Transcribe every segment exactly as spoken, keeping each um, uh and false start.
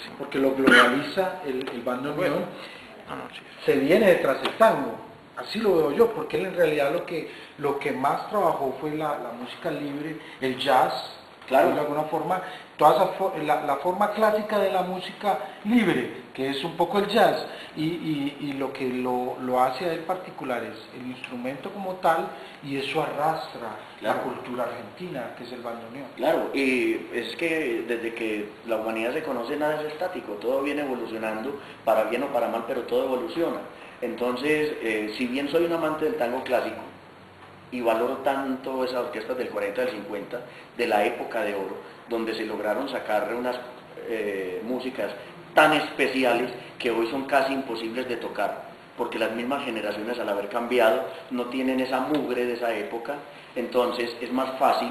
porque lo globaliza el, el bandoneón, No, no, sí. se viene detrás del tango. Así lo veo yo, porque él en realidad lo que, lo que más trabajó fue la, la música libre, el jazz, Claro. de alguna forma, toda esa fo- la, la forma clásica de la música libre, que es un poco el jazz, y, y, y lo que lo, lo hace a él particular es el instrumento como tal, y eso arrastra Claro. la cultura argentina, que es el bandoneón. Claro, y es que desde que la humanidad se conoce nada es estático, todo viene evolucionando, para bien o para mal, pero todo evoluciona. Entonces, eh, si bien soy un amante del tango clásico, y valoro tanto esas orquestas del cuarenta, del cincuenta, de la época de oro, donde se lograron sacar unas eh, músicas tan especiales que hoy son casi imposibles de tocar, porque las mismas generaciones al haber cambiado no tienen esa mugre de esa época, entonces es más fácil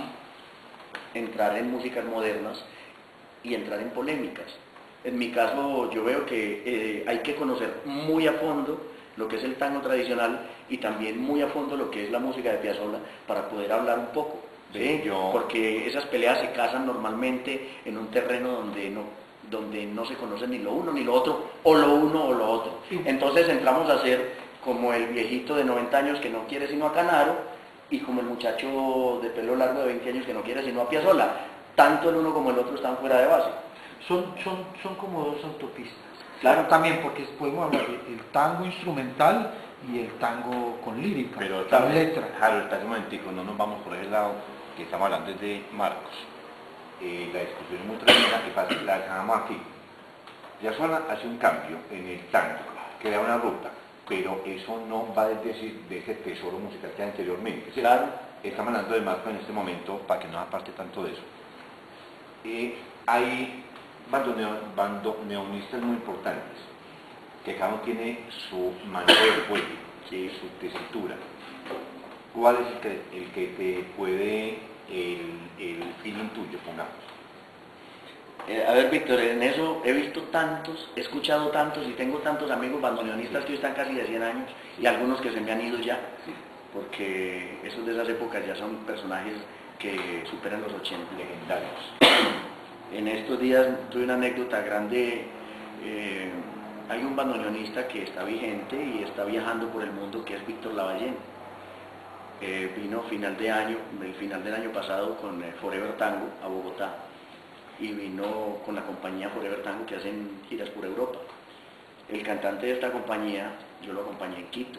entrar en músicas modernas y entrar en polémicas. En mi caso yo veo que eh, hay que conocer muy a fondo lo que es el tango tradicional y también muy a fondo lo que es la música de Piazzolla para poder hablar un poco, ¿sí? Sí, yo- Porque esas peleas se casan normalmente en un terreno donde no, donde no se conoce ni lo uno ni lo otro, o lo uno o lo otro. Entonces entramos a ser como el viejito de noventa años que no quiere sino a Canaro, y como el muchacho de pelo largo de veinte años que no quiere sino a Piazzolla. Tanto el uno como el otro están fuera de base. Son, son, son como dos autopistas. Claro. También porque podemos hablar del tango instrumental y el tango con lírica, Pero con letra. Harold, espera un momentico, no nos vamos por ese lado, que estamos hablando de Marcos. Eh, la discusión es muy tremenda, que pasa, la dejamos aquí. Piazzolla hace un cambio en el tango, crea una ruta, pero eso no va desde ese, de ese tesoro musical que hay anteriormente. ¿Sí? Claro. Estamos hablando de Marcos en este momento, para que no aparte tanto de eso. Eh, hay bandoneo- bandoneonistas muy importantes, que cada uno tiene su manera de juego, ¿sí? Su tesitura. ¿Cuál es el que, el que te puede, el, el feeling tuyo, pongamos? Eh, a ver, Víctor, en eso he visto tantos, he escuchado tantos y tengo tantos amigos bandoneonistas que hoy están casi de cien años y algunos que se me han ido ya, porque esos de esas épocas ya son personajes que superan los ochenta, legendarios. En estos días tuve una anécdota grande, eh, hay un bandoneonista que está vigente y está viajando por el mundo, que es Víctor Lavallén. Eh, vino final de año, el final del año pasado con eh, Forever Tango a Bogotá, y vino con la compañía Forever Tango, que hacen giras por Europa. El cantante de esta compañía, yo lo acompañé en Quito,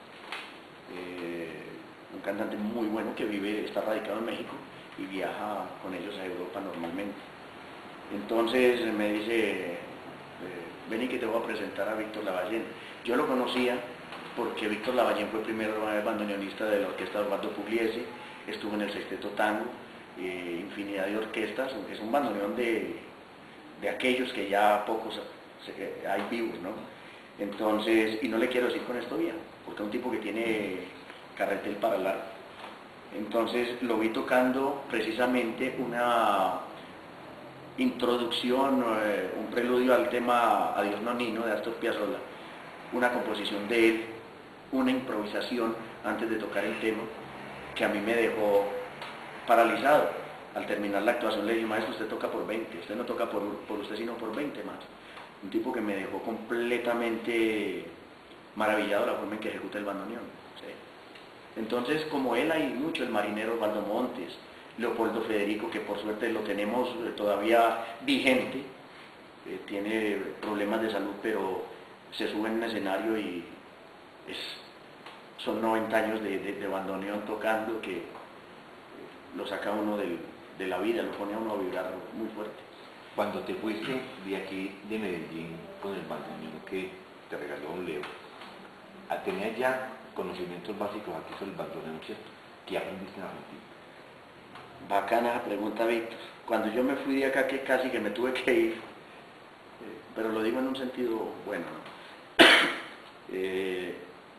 eh, un cantante muy bueno que vive, está radicado en México y viaja con ellos a Europa normalmente. Entonces me dice, eh, ven y que te voy a presentar a Víctor Lavallén. Yo lo conocía porque Víctor Lavallén fue primer bandoneonista de la orquesta de Osvaldo Pugliese, estuvo en el Sexteto Tango, eh, infinidad de orquestas, es un bandoneón de, de aquellos que ya pocos se, hay vivos, ¿no? Entonces, y no le quiero decir con esto bien, porque es un tipo que tiene carretel para hablar. Entonces lo vi tocando precisamente una introducción, eh, un preludio al tema Adiós Nonino de Astor Piazzolla, una composición de él, una improvisación antes de tocar el tema, que a mí me dejó paralizado. Al terminar la actuación le dije, maestro, usted toca por veinte, usted no toca por, por usted sino por veinte más. Un tipo que me dejó completamente maravillado la forma en que ejecuta el bandoneón. ¿Sí? Entonces, como él hay mucho, el marinero Osvaldo Montes, Leopoldo Federico, que por suerte lo tenemos todavía vigente, eh, tiene problemas de salud, pero se sube en un escenario y es, son noventa años de, de, de bandoneón tocando que lo saca uno del, de la vida, lo pone a uno a vibrar muy fuerte. Cuando te fuiste de aquí, de Medellín, con el bandoneón que te regaló un Leo, ¿tenías ya conocimientos básicos aquí sobre el bandoneón, cierto? ¿Qué aprendiste en Argentina? Bacana la pregunta, Víctor. Cuando yo me fui de acá, que casi que me tuve que ir, eh, pero lo digo en un sentido bueno, ¿no? eh,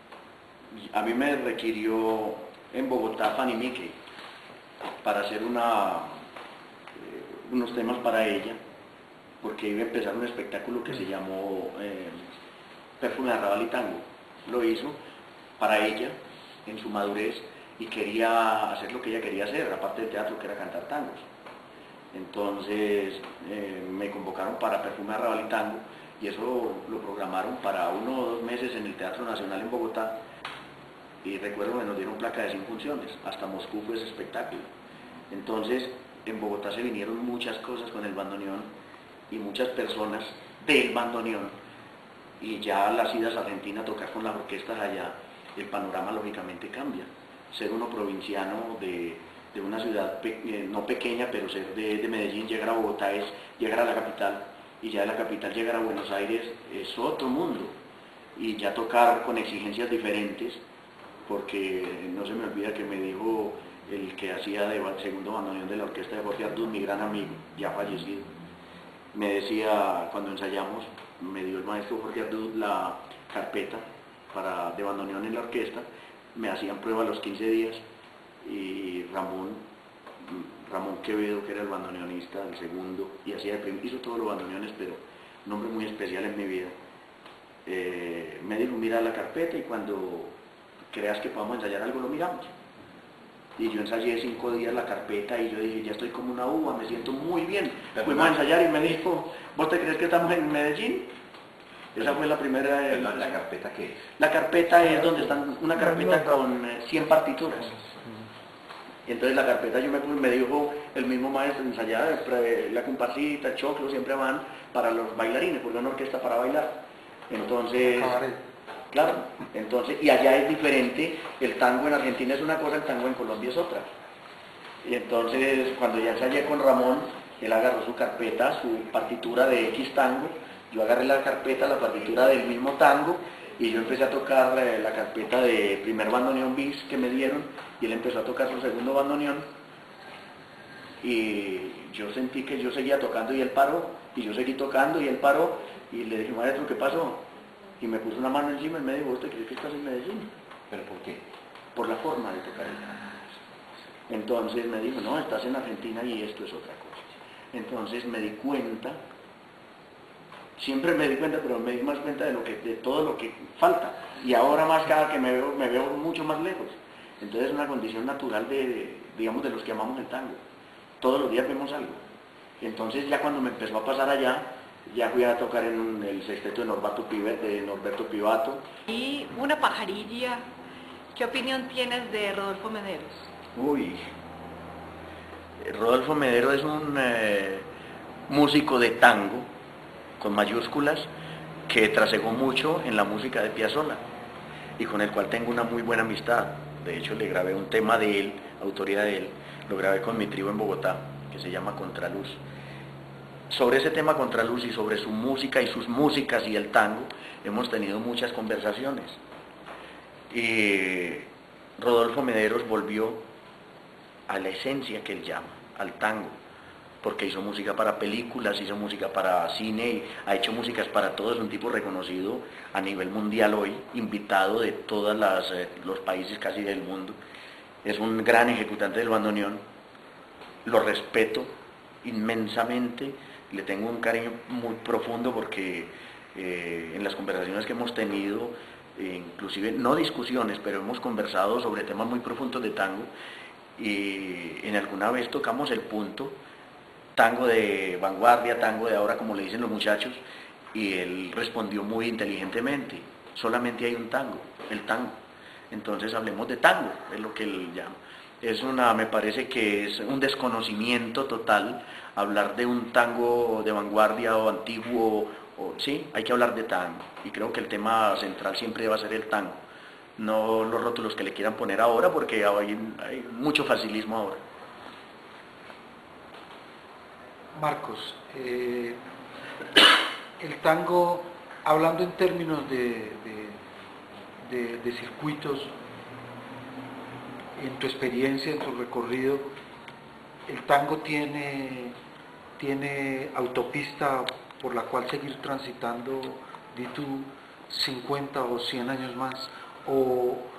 a mí me requirió en Bogotá Fanny Mickey para hacer una, eh, unos temas para ella, porque iba a empezar un espectáculo que se llamó eh, Perfume de Arrabal y Tango. Lo hizo para ella, en su madurez, y quería hacer lo que ella quería hacer, aparte del teatro, que era cantar tangos. Entonces eh, me convocaron para Perfume Arrabal y Tango, y eso lo programaron para uno o dos meses en el Teatro Nacional en Bogotá, y recuerdo que nos dieron placa de cinco funciones, hasta Moscú fue ese espectáculo. Entonces en Bogotá se vinieron muchas cosas con el bandoneón y muchas personas del bandoneón, y ya las idas a Argentina a tocar con las orquestas allá, el panorama lógicamente cambia. Ser uno provinciano de, de una ciudad pe, eh, no pequeña, pero ser de, de Medellín, llegar a Bogotá es llegar a la capital, y ya de la capital llegar a Buenos Aires es otro mundo, y ya tocar con exigencias diferentes, porque no se me olvida que me dijo el que hacía de segundo bandoneón de la orquesta de Jorge Arduz, mi gran amigo, ya fallecido, me decía cuando ensayamos, me dio el maestro Jorge Arduz la carpeta para, de bandoneón en la orquesta, me hacían prueba a los quince días, y Ramón, Ramón Quevedo, que era el bandoneonista, el segundo, y hacía de prim, hizo todos los bandoneones, pero un hombre muy especial en mi vida, eh, me dijo, mira la carpeta y cuando creas que podamos ensayar algo lo miramos. Y yo ensayé cinco días la carpeta y yo dije, ya estoy como una uva, me siento muy bien. Fuimos a ensayar y me dijo, ¿vos te crees que estamos en Medellín? Esa fue la primera... Eh, ¿La, ¿La carpeta qué es? La carpeta es donde están una carpeta con cien partituras. Y entonces la carpeta yo me puse, me dijo el mismo maestro, ensayar la comparsita, el choclo, siempre van para los bailarines, porque es una orquesta para bailar. Entonces... Claro, entonces, y allá es diferente, el tango en Argentina es una cosa, el tango en Colombia es otra. Y entonces, cuando ya ensayé con Ramón, él agarró su carpeta, su partitura de X tango, yo agarré la carpeta, la partitura del mismo tango, y yo empecé a tocar eh, la carpeta de primer bandoneón bis que me dieron, y él empezó a tocar su segundo bandoneón, y yo sentí que yo seguía tocando y él paró, y yo seguí tocando y él paró, y le dije, maestro, ¿qué pasó? Y me puso una mano encima y me dijo, ¿usted cree que estás en Medellín? ¿Pero por qué? Por la forma de tocar el tango. Entonces me dijo, no, estás en Argentina y esto es otra cosa. Entonces me di cuenta, siempre me di cuenta, pero me di más cuenta de, lo que, de todo lo que falta. Y ahora más cada que me veo, me veo mucho más lejos. Entonces es una condición natural de, de, digamos, de los que amamos el tango. Todos los días vemos algo. Entonces ya cuando me empezó a pasar allá, ya fui a tocar en un, el sexteto de Norberto, de Norberto Pivato. Y una pajarilla, ¿qué opinión tienes de Rodolfo Mederos? Uy, Rodolfo Mederos es un eh, músico de tango, con mayúsculas, que trasegó mucho en la música de Piazzolla, y con el cual tengo una muy buena amistad. De hecho, le grabé un tema de él, autoría de él, lo grabé con mi trío en Bogotá, que se llama Contraluz. Sobre ese tema Contraluz y sobre su música y sus músicas y el tango, hemos tenido muchas conversaciones. Y Rodolfo Mederos volvió a la esencia que él llama, al tango, porque hizo música para películas, hizo música para cine, y ha hecho músicas para todos, es un tipo reconocido a nivel mundial hoy, invitado de todos eh, los países casi del mundo. Es un gran ejecutante del bandoneón, lo respeto inmensamente, le tengo un cariño muy profundo porque eh, en las conversaciones que hemos tenido, eh, inclusive no discusiones, pero hemos conversado sobre temas muy profundos de tango, y en alguna vez tocamos el punto, tango de vanguardia, tango de ahora, como le dicen los muchachos, y él respondió muy inteligentemente, solamente hay un tango, el tango, entonces hablemos de tango, es lo que él llama. Es una, me parece que es un desconocimiento total hablar de un tango de vanguardia o antiguo, o, sí, hay que hablar de tango, y creo que el tema central siempre va a ser el tango, no los rótulos que le quieran poner ahora, porque hay, hay mucho facilismo ahora. Marcos, eh, el tango, hablando en términos de, de, de, de circuitos, en tu experiencia, en tu recorrido, el tango tiene, tiene autopista por la cual seguir transitando, di tú, cincuenta o cien años más, o,